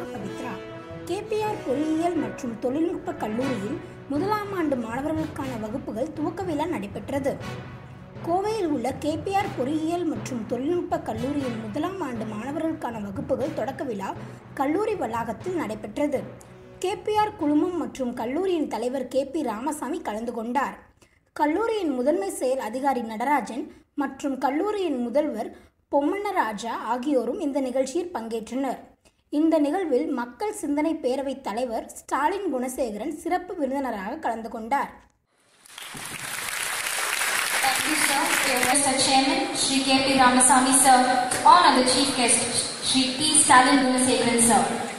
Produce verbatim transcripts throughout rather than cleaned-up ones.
Pavithra. KPR பொறியியல் மற்றும் தொழில்நுட்ப கல்லூரியில் முதலாம் ஆண்டு மாணவர்களுக்கான வகுப்புகள் துவக்க விழா நடைபெற்றது. கோவையில் உள்ள கேபிஆர் பொறியியல் மற்றும் தொழில்நுட்ப கல்லூரியின் முதலாம் ஆண்டு மாணவர்களுக்கான வகுப்புகள் தொடக்க விழா கல்லூரி வளாகத்தில் நடைபெற்றது. கேபிஆர் குழுமம் மற்றும் கல்லூரியின் தலைவர் கே பி ராமசாமி கலந்து கொண்டார். கல்லூரியின் முதன்மை செயல் அதிகாரி நடராஜன் மற்றும் கல்லூரியின் முதல்வர் பொம்மனராஜா ஆகியோரும் இந்த நிகழ்ச்சியில் பங்கேற்றனர். இந்த நிகழ்வில் மக்கள் சிந்தனை பேரவைத் தலைவர் ஸ்டாலின் குணசேகரன் சிறப்பு விருந்தினராக கலந்து கொண்டார். Thank you, sir. Mister Chairman, Shri K P Ramasamy, sir, on the Chief Guest, Shri P. Stalin Gunasekharan, sir.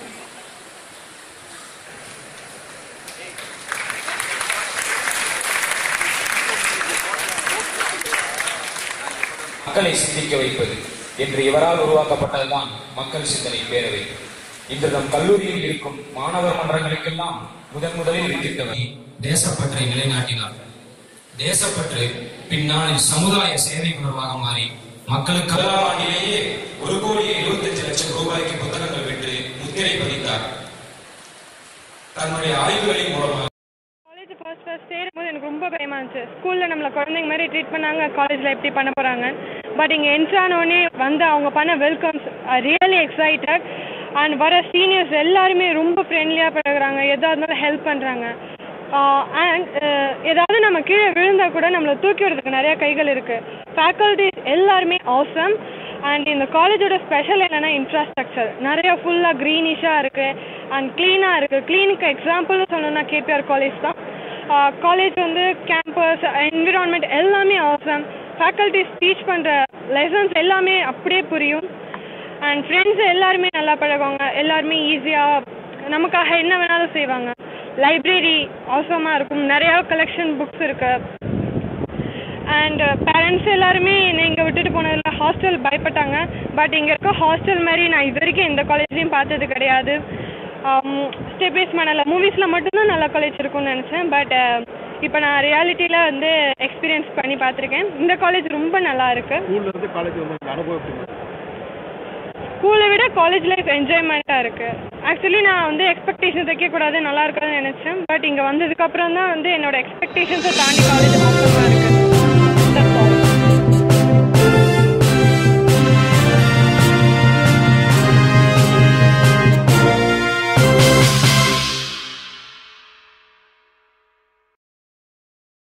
மக்களை சிந்திக்க வைப்பது என்று இவரால் உருவாக்கப்பட்டதுதான் மக்கள் சிந்தனை பேரவை. இன்று நம் கல்லூரியில் இருக்கும் மாணவர் மன்றங்களுக்கெல்லாம் முதன் முதலில் இருக்கின்றவர் தேசப்பற்றை நிலைநாட்டினார். தேசப்பற்று பின்னாளில் சமுதாய சேவை உணர்வாக மாறி மக்களுக்கு முதலாம் ஆண்டிலேயே ஒரு கோடி இருபத்தி அஞ்சு லட்சம் ரூபாய்க்கு புத்தகங்கள் வென்று முத்திரை பதித்தார். தன்னுடைய ஆய்வுகளின் மூலமாக ஃபர்ஸ்ட் ஃபர்ஸ்ட் சேரும்போது எனக்கு ரொம்ப பயமாக இருந்துச்சு. ஸ்கூலில் நம்மளை குழந்தைங்க மாதிரி ட்ரீட் பண்ணாங்க, காலேஜில் எப்படி பண்ண போகிறாங்க. பட் இங்கே என்ட்ரானோடனே வந்து அவங்க பண்ண வெல்கம்ஸ் ரியலி எக்ஸைட்டட். அண்ட் வர சீனியர்ஸ் எல்லாருமே ரொம்ப ஃப்ரெண்ட்லியாக பழகுறாங்க, எதாக இருந்தாலும் ஹெல்ப் பண்ணுறாங்க. அண்ட் ஏதாவது நம்ம கீழே விழுந்தால் கூட நம்மளை தூக்கி விடுறதுக்கு நிறையா கைகள் இருக்குது. ஃபேக்கல்ட்டிஸ் எல்லாருமே ஆசம். அண்ட் இந்த காலேஜோட ஸ்பெஷல் என்னென்னா இன்ஃப்ராஸ்ட்ரக்சர் நிறையா ஃபுல்லாக க்ரீனிஷாக இருக்குது அண்ட் க்ளீனாக இருக்குது. க்ளீனுக்கு எக்ஸாம்பிள்னு சொல்லணும்னா கேபிஆர் காலேஜ் தான். காலேஜ் வந்து கேம்பஸ் என்விரான்மெண்ட் எல்லாமே ஆசம். ஃபேக்கல்ட்டிஸ் டீச் பண்ணுற லெசன்ஸ் எல்லாமே அப்படியே புரியும். அண்ட் ஃப்ரெண்ட்ஸ் எல்லாருமே நல்லா பழகுவாங்க, எல்லாருமே ஈஸியாக நமக்காக என்ன வேணாலும் செய்வாங்க. லைப்ரரி அவசரமாக இருக்கும், நிறையா கலெக்ஷன் புக்ஸ் இருக்குது. அண்ட் பேரண்ட்ஸ் எல்லாருமே என்னை இங்கே விட்டுட்டு போனதில் ஹாஸ்டல் பயப்பட்டாங்க. பட் இங்கே இருக்க ஹாஸ்டல் மாதிரி நான் இது வரைக்கும் எந்த காலேஜ்லேயும் பார்த்தது கிடையாது. ஸ்டெபேஸ் மணல மூவிஸில் மட்டும்தான் நல்ல காலேஜ் இருக்கும்னு நினச்சேன். பட் இப்போ நான் ரியாலிட்டியில் வந்து எக்ஸ்பீரியன்ஸ் பண்ணி பார்த்துருக்கேன். இந்த காலேஜ் ரொம்ப நல்லா இருக்குது. ஸ்கூலை விட காலேஜ் லைஃப் என்ஜாய்மெண்ட்டாக இருக்குது. ஆக்சுவலி நான் வந்து எக்ஸ்பெக்டேஷன் வைக்கக்கூடாது, நல்லா இருக்காதுன்னு நினச்சேன். பட் இங்கே வந்ததுக்கப்புறம் தான் வந்து என்னோடய எக்ஸ்பெக்டேஷன்ஸை தாண்டி காலேஜ் மோசமாக இருக்குது.